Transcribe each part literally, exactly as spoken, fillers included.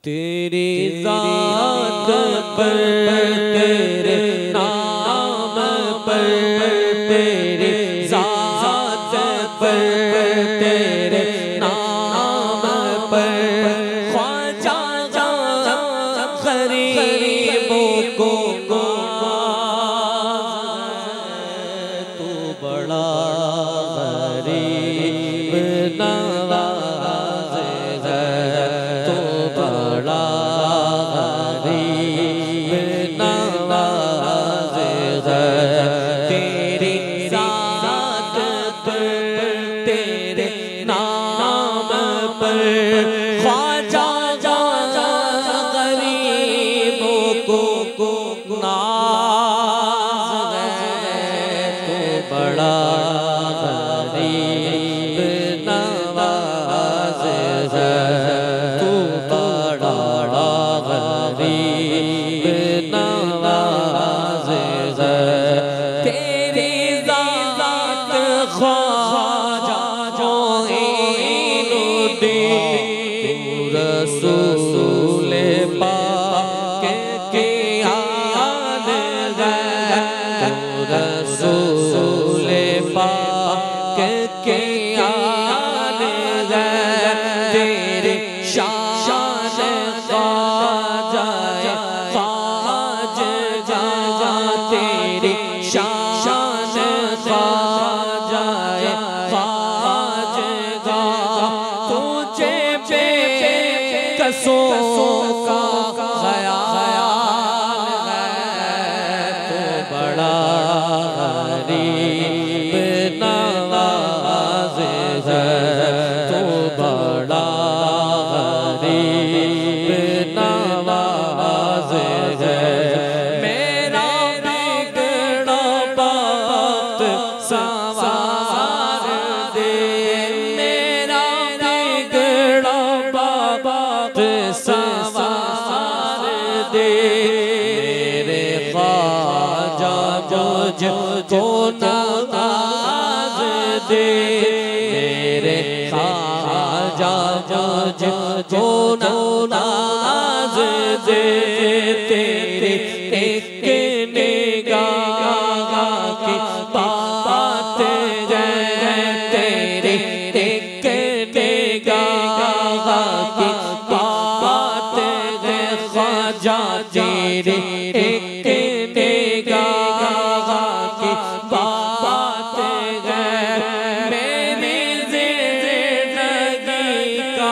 तेरी ज़ात पर तेरे नाम पर तेरी ज़ात पर तेरे नाम पर ख्वाजा गरीबों को तू बड़ा गरीब नवाज़ है, तू बड़ा गरीब नवाज़ है। तेरी ज़ात पर तेरे नाम पर ख्वाजा गरीबों को नाज़ है, तू बड़ा गरीब नवाज़ है, तू बड़ा गरीब नवाज़ है। तेरी ज़ात ख्वाजा मोइनुद्दीन रसूल पाक के आन है, रसूल पाक के आन है। तेरे शान ख्वाजा ख्वाजा तेरी शान ख्वाजा ख्वाजा तुझे पे कसों का ख्याल है, तो बड़ा गरीब नवाज़ है, तो बड़ा गरीब नवाज़ है। मेरा बिगड़ा वक्त संवार दे, मेरा बिगड़ा वक्त संवार दे। मेरे ख्वाजा मुझको नवाज़ दे, मेरे ख्वाजा मुझको नवाज़ दे। तेरे एक निगाह की बात है, तेरे एक निगाह की बात है। ख्वाजा तेरे एक निगाह की बात है। मेरी ज़िंदगी का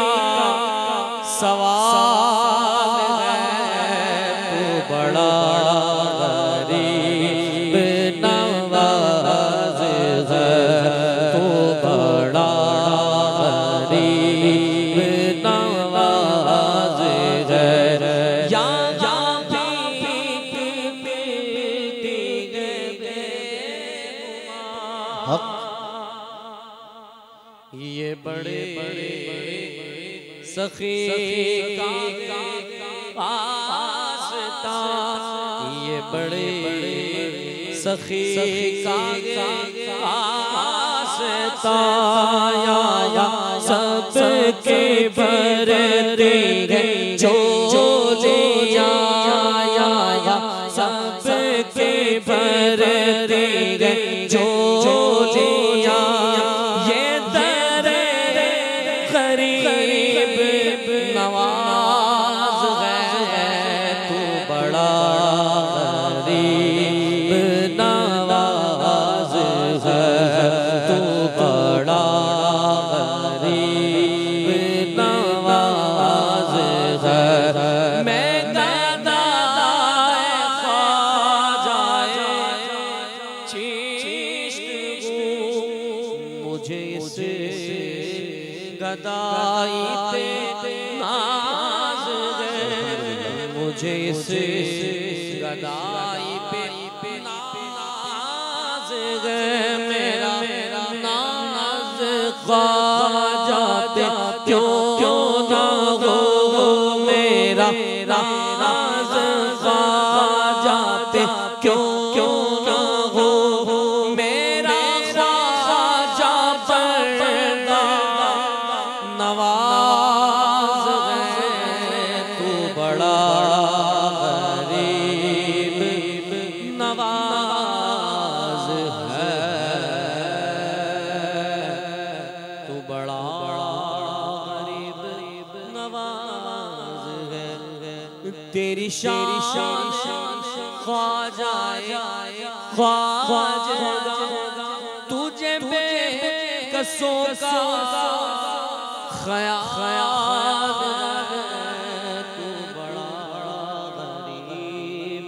सवाल है, तू बड़ा गरीब नवाज़ है, तू बड़ा गरीब नवाज़ है। यहाँ ये बड़े बड़े सखी का वास्ता, ये बड़े सखी का वास्ता या सबके भरते जो लिया या सबके भरते जो लिया। ये दर गरीब नवाज़ है, तू बड़ा गरीब नवाज़ है, तू बड़ा गरीब नवाज़ है। मैं गदाए ख्वाजा चिश्त हूँ, मुझे इस गदाई पे नाज़ है, मुझे इस गदाई पे नाज़ है। मेरा नाज़ ख्वाजा पे क्यों ना हो, मेरा नाज़ ख्वाजा पे क्यों क्यों ना हो। मेरा ख्वाजा पर नवाज़ है, तू बड़ा गरीब नवाज है, तू बड़ा गरीब नवाज है। तेरी शान ख्वाजा ख्वाजा तुझे बेकसों का ख्याल है, तू बड़ा गरीब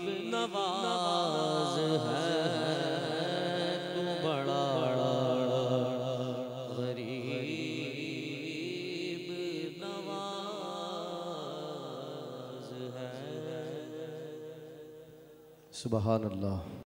नवाज है, तू बड़ा गरीब नवाज है। सुबहान अल्लाह।